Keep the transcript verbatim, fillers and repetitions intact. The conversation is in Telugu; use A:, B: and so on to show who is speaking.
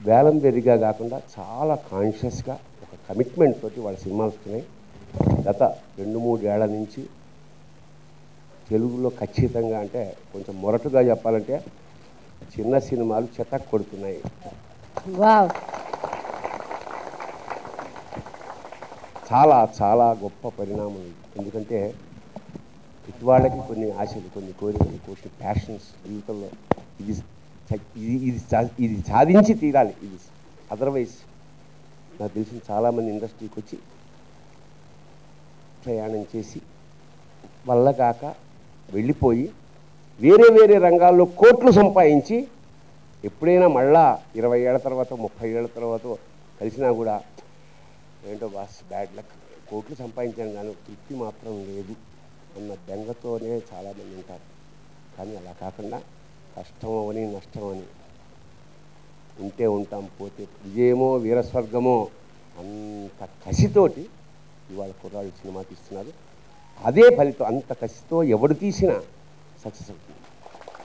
A: వేలం వెరిగా కాకుండా చాలా కాన్షియస్గా ఒక కమిట్మెంట్ తోటి వాళ్ళ సినిమాలు వస్తున్నాయి. గత రెండు మూడేళ్ల నుంచి తెలుగులో ఖచ్చితంగా అంటే కొంచెం మొరటుగా చెప్పాలంటే చిన్న సినిమాలు చెతక్ కొడుతున్నాయి. చాలా చాలా గొప్ప పరిణామం. ఎందుకంటే ఇటువాళ్ళకి కొన్ని ఆశలు, కొన్ని కోరికలు, కొన్ని ప్యాషన్స్ జీవితంలో ఇది ఇది ఇది ఇది సాధించి తీరాలి. ఇది అదర్వైజ్ నాకు తెలిసిన చాలామంది ఇండస్ట్రీకి వచ్చి ప్రయాణం చేసి వల్ల కాక వెళ్ళిపోయి వేరే వేరే రంగాల్లో కోట్లు సంపాదించి ఎప్పుడైనా మళ్ళా ఇరవై ఏళ్ళ తర్వాత ముప్పై ఏళ్ళ తర్వాత కలిసినా కూడా ఏంటో బాస్ బ్యాడ్ లక్, కోట్లు సంపాదించాను కానీ తృప్తి మాత్రం లేదు అన్న బెంగతోనే చాలామంది ఉంటారు. కానీ అలా కాకుండా కష్టం అని నష్టం అని ఉంటే ఉంటాం, పోతే విజయమో వీరస్వర్గమో అంత కసితోటి ఇవాళ కుర్రాళ్ళు సినిమా తీస్తున్నారు. అదే ఫలితం, అంత కసితో ఎవడు తీసినా సక్సెస్ అవుతుంది.